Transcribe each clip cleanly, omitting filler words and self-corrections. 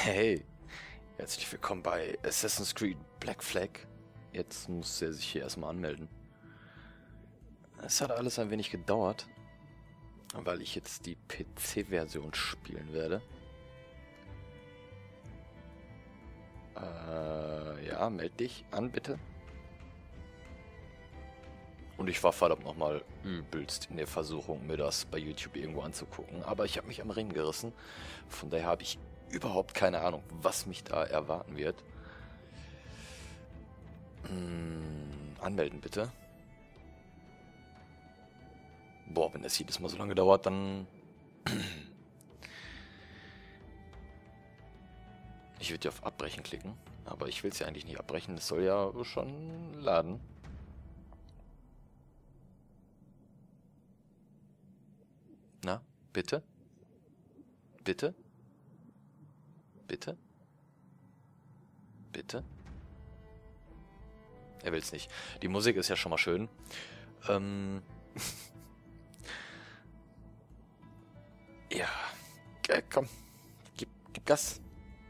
Hey, herzlich willkommen bei Assassin's Creed Black Flag. Jetzt muss er sich hier erstmal anmelden. Es hat alles ein wenig gedauert, weil ich jetzt die PC-Version spielen werde. Ja, meld dich an, bitte. Und ich war verdammt nochmal übelst in der Versuchung, mir das bei YouTube irgendwo anzugucken. Aber ich habe mich am Ring gerissen. Von daher habe ich überhaupt keine Ahnung, was mich da erwarten wird. Anmelden, bitte. Boah, wenn das jedes Mal so lange dauert, dann... Ich würde ja auf Abbrechen klicken, aber ich will es ja eigentlich nicht abbrechen. Es soll ja schon laden. Na, bitte? Bitte? Bitte? Bitte? Er will es nicht. Die Musik ist ja schon mal schön. Ja. Komm. Gib Gas.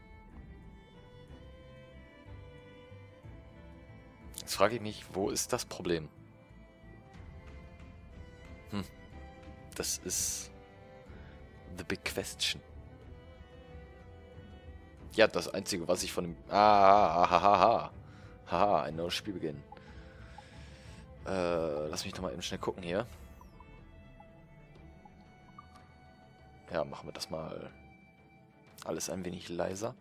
Jetzt frage ich mich, wo ist das Problem? Das ist the big question. Ja, das Einzige, was ich von dem... Haha, ein neues Spielbeginn. Lass mich doch mal eben schnell gucken hier. Ja, machen wir das mal alles ein wenig leiser.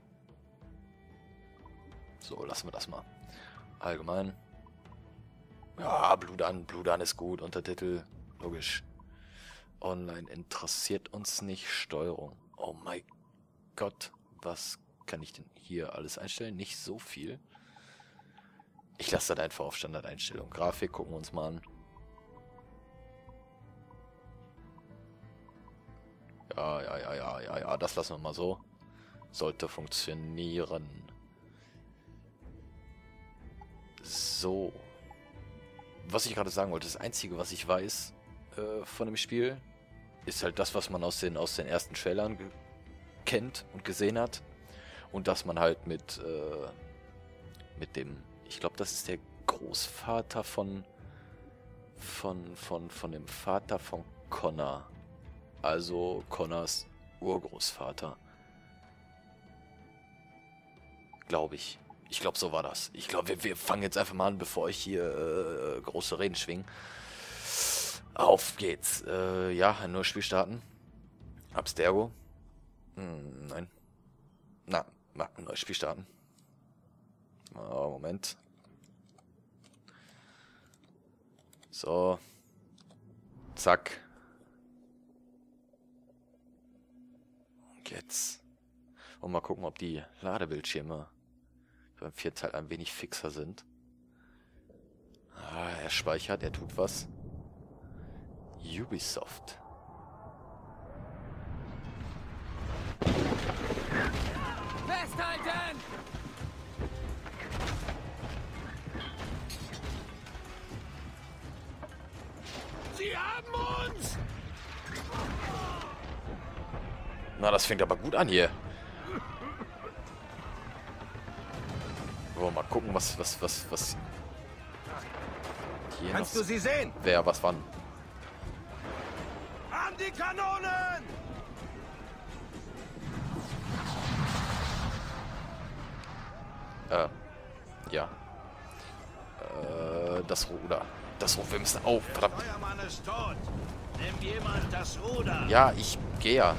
So, lassen wir das mal. Allgemein. Ja, Blut an ist gut. Untertitel, logisch. Online interessiert uns nicht. Steuerung. Oh mein Gott. Was kann ich denn hier alles einstellen? Nicht so viel. Ich lasse das einfach auf Standardeinstellung. Grafik gucken wir uns mal an. Ja, das lassen wir mal so. Sollte funktionieren. So. Was ich gerade sagen wollte, das Einzige, was ich weiß von dem Spiel, ist halt das, was man aus den ersten Trailern kennt und gesehen hat. Und dass man halt mit dem, ich glaube, das ist der Großvater von dem Vater von Connor. Also Connors Urgroßvater. Glaube ich. Ich glaube, so war das. Ich glaube, wir fangen jetzt einfach mal an, bevor ich hier große Reden schwinge. Auf geht's. Ja, ein neues Spiel starten. Abstergo. Nein. Na, ein neues Spiel starten. Oh, Moment. So. Zack. Und jetzt. Und mal gucken, ob die Ladebildschirme beim Vierteil ein wenig fixer sind. Er speichert, er tut was. Ubisoft. Festhalten! Sie haben uns! Na, das fängt aber gut an hier. Mal gucken, was hier Kannst noch... du sie sehen? Wer, was, wann? An die Kanonen! Ja. Das Ruder. Wir müssen auf. Verdammt. Der Feuermann ist tot. Nimm jemand das Ruder. Ja, ich gehe ja.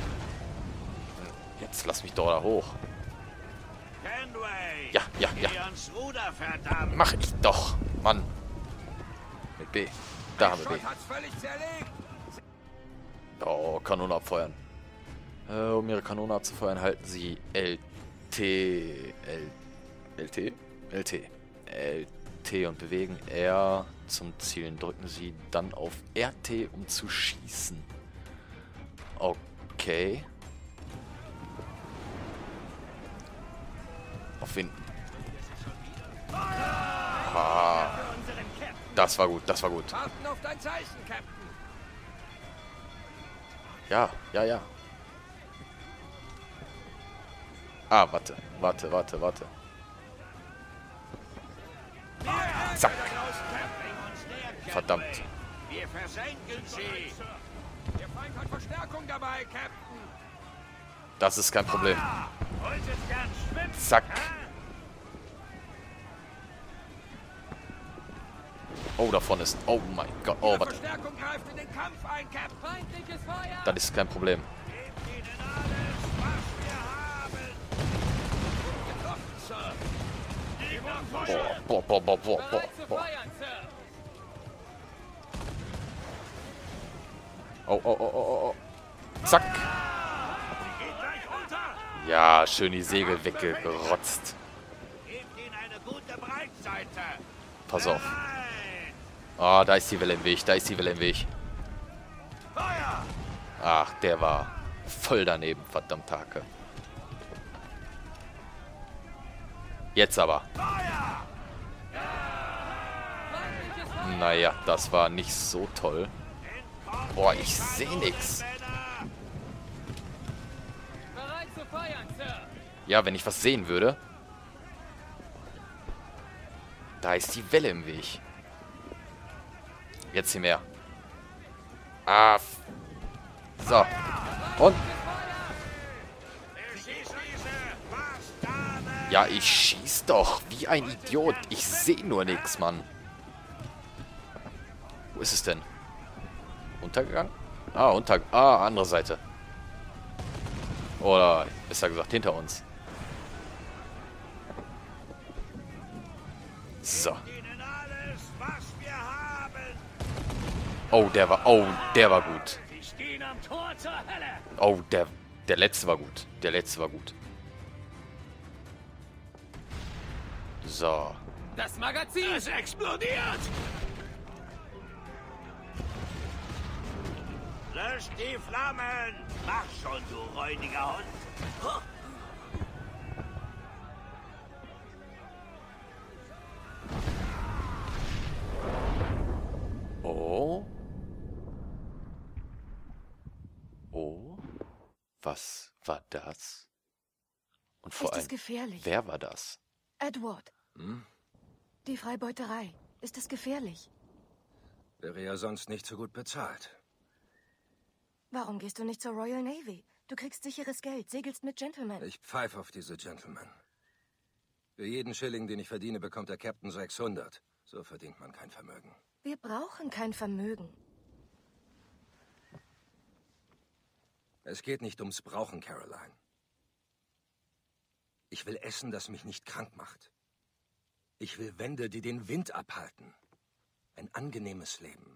Jetzt lass mich doch da hoch. Kenway! Ja. Geh ans Ruder, verdammt! Mach ich doch, Mann. Mit B. Da haben wir B. Hat's völlig zerlegt! Oh, Kanone abfeuern. Um ihre Kanone abzufeuern, halten sie LT und bewegen R zum Zielen. Drücken sie dann auf RT, um zu schießen. Okay. Auf wen? Das war gut. Warten auf dein Zeichen, Captain! Ja. Ah, warte. Zack. Verdammt. Wir versenken sie. Der Feind hat Verstärkung dabei, Captain. Das ist kein Problem. Wolltet gern schwimmen? Zack. Oh, davon ist... Oh mein Gott. Oh, warte. Verstärkung greift in den Kampf ein, Captain. Feindliches Feuer. Das ist kein Problem. Gebt ihnen alles, was wir haben. Getroffen, Sir. Boah. Bereit zu feuern, Sir. Oh. Zack. Geht gleich runter. Ja, schön die Segel weggerotzt. Gebt ihnen eine gute Breitseite. Pass auf. Nein. Ah, da ist die Welle im Weg. Feuer. Ach, der war voll daneben, verdammt Hake. Jetzt aber. Feuer. Feindliches Feuer. Naja, das war nicht so toll. Entkommt Boah, die ich sehe Kanonen, nix. Männer. Bereit zu feuern, Sir. Ja, wenn ich was sehen würde. Da ist die Welle im Weg. Jetzt hier mehr. Ah. So. Und? Wer schießt diese Bastarde? Ja, ich schieß doch. Wie ein Idiot. Ich sehe nur nichts, Mann. Wo ist es denn? Untergegangen? Ah, andere Seite. Oder, besser gesagt, hinter uns. So. Ihnen alles, was wir haben. Oh, der war gut. Sie stehen am Tor zur Hölle. Oh, der letzte war gut. So. Das Magazin. Es explodiert. Löscht die Flammen. Mach schon, du räudiger Hund. Oh. Was war das? Und vor Ist es allem, gefährlich? wer war das? Edward. Die Freibeuterei. Ist es gefährlich? Wäre ja sonst nicht so gut bezahlt. Warum gehst du nicht zur Royal Navy? Du kriegst sicheres Geld, segelst mit Gentlemen. Ich pfeife auf diese Gentlemen. Für jeden Schilling, den ich verdiene, bekommt der Captain 600. So verdient man kein Vermögen. Wir brauchen kein Vermögen. Es geht nicht ums Brauchen, Caroline. Ich will Essen, das mich nicht krank macht. Ich will Wände, die den Wind abhalten. Ein angenehmes Leben.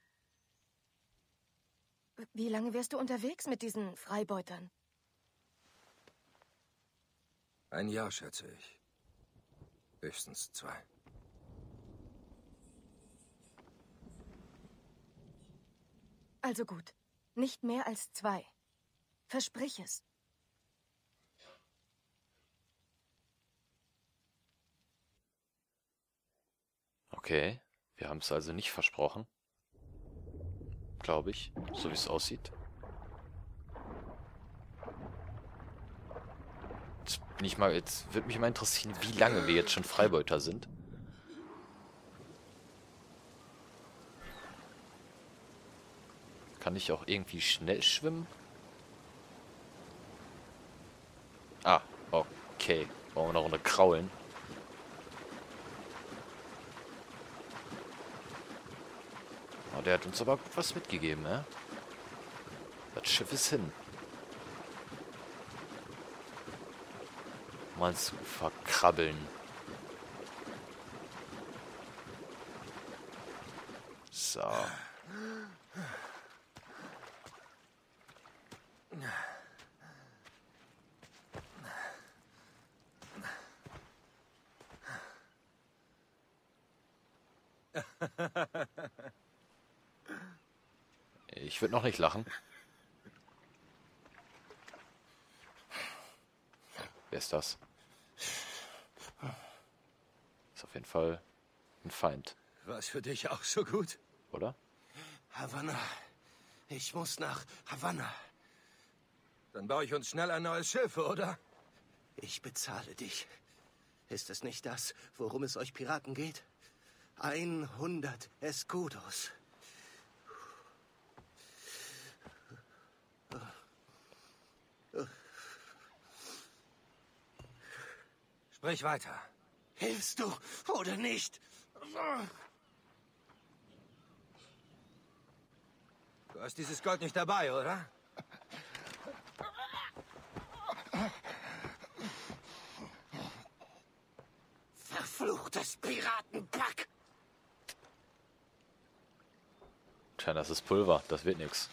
Wie lange wärst du unterwegs mit diesen Freibeutern? Ein Jahr, schätze ich. Höchstens 2. Also gut. Nicht mehr als 2. Versprich es. Okay, wir haben es also nicht versprochen. Glaube ich, so wie es aussieht. Jetzt würde mich mal interessieren, wie lange wir jetzt schon Freibeuter sind. Kann ich auch irgendwie schnell schwimmen? Ah, okay. Wollen wir noch eine kraulen? Oh, der hat uns aber gut was mitgegeben, ne? Das Schiff ist hin. Mal zu verkrabbeln. So. Ich würde noch nicht lachen. Wer ist das? Ist auf jeden Fall ein Feind, War's für dich auch so gut? oder? Havanna. Ich muss nach Havanna. Dann baue ich uns schnell ein neues Schiff, oder? Ich bezahle dich. Ist es nicht das, worum es euch Piraten geht? 100 Escudos. Sprich weiter. Hilfst du oder nicht? Du hast dieses Gold nicht dabei, oder? Verfluchtes Piratenpack! Tja, das ist Pulver. Das wird nix.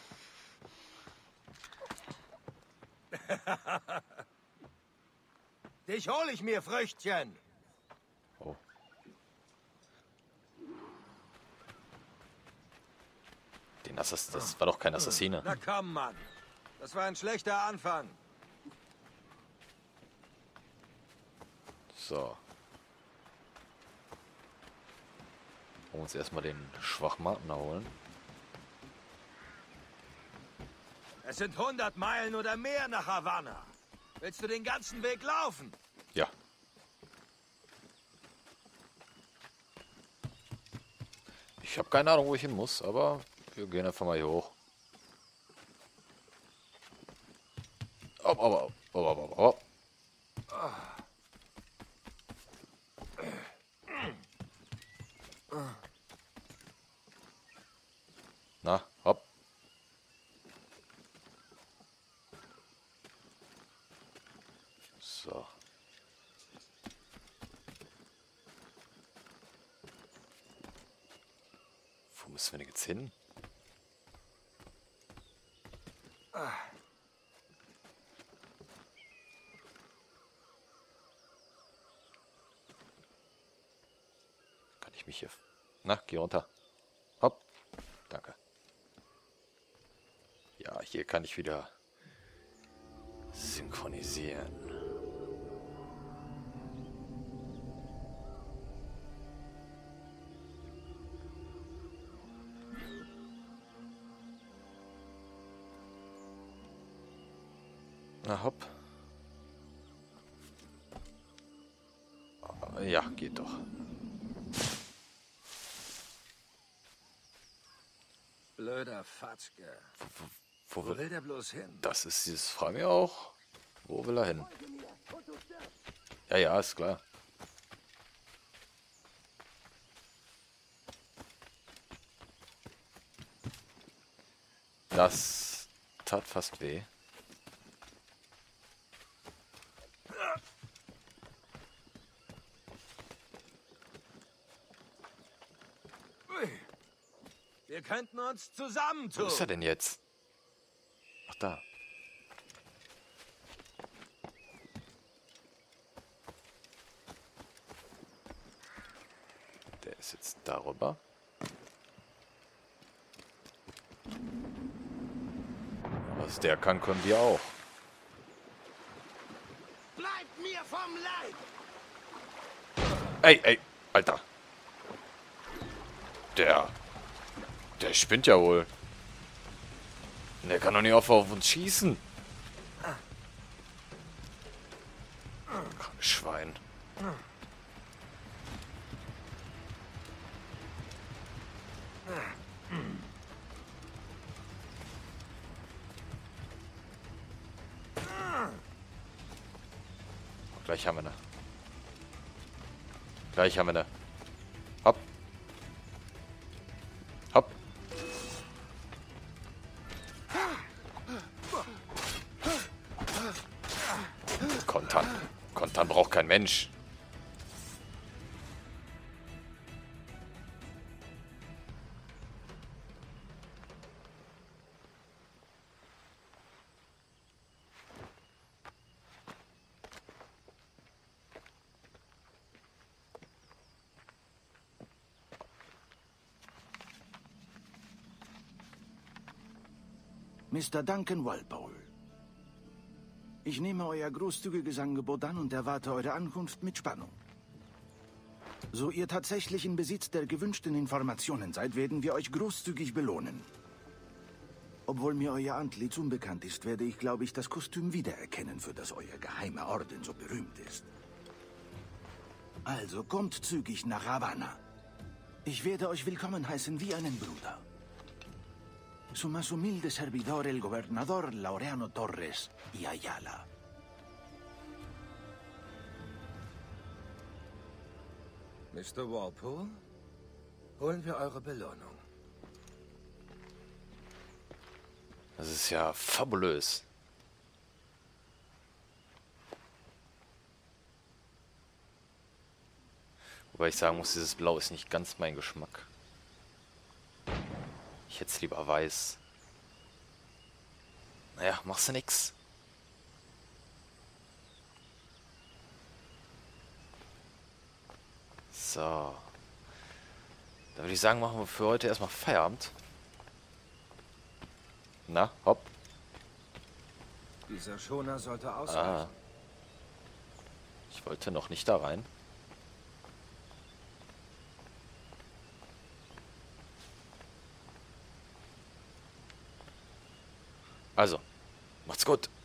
Dich hol ich mir, Früchtchen. Oh. Das war doch kein Assassine. Na komm, Mann. Das war ein schlechter Anfang. So. Wollen wir uns erstmal den Schwachmaten holen. Es sind 100 Meilen oder mehr nach Havanna. Willst du den ganzen Weg laufen? Ja. Ich habe keine Ahnung, wo ich hin muss, aber wir gehen einfach mal hier hoch. Hopp. Na, hopp. So. Wo müssen wir denn jetzt hin? Kann ich mich hier... Na, geh runter. Hopp. Danke. Ja, hier kann ich wieder synchronisieren. Na, hopp. Ja, geht doch. Blöder Fatzke. Wo Wo will der bloß hin? Das ist dieses Frage auch. Wo will er hin? Ja, ist klar. Das tat fast weh. Wir könnten uns zusammentun. Wo ist er denn jetzt? Ach, da. Der ist jetzt darüber. Was der kann, können wir auch. Bleibt mir vom Leib! Ey, Alter. Der spinnt ja wohl. Der kann doch nicht auf uns schießen. Krankes Schwein. Gleich haben wir ne. Hopp. Hopp. Kontern braucht kein Mensch. Mr. Duncan Walpole. Ich nehme euer großzügiges Angebot an und erwarte eure Ankunft mit Spannung. So ihr tatsächlich in Besitz der gewünschten Informationen seid, werden wir euch großzügig belohnen. Obwohl mir euer Antlitz unbekannt ist, werde ich, glaube ich, das Kostüm wiedererkennen, für das euer geheimer Orden so berühmt ist. Also kommt zügig nach Havanna. Ich werde euch willkommen heißen wie einen Bruder. Su más humilde servidor, el gobernador Laureano Torres y Ayala. Mr. Walpole, holen wir eure Belohnung. Das ist ja fabulös. Wobei ich sagen muss, dieses Blau ist nicht ganz mein Geschmack. Ich hätte es lieber weiß. Naja, machst du nix. So. Dann würde ich sagen, machen wir für heute erstmal Feierabend. Na, hopp. Dieser Schoner sollte ausreichen. Ich wollte noch nicht da rein. Also, macht's gut.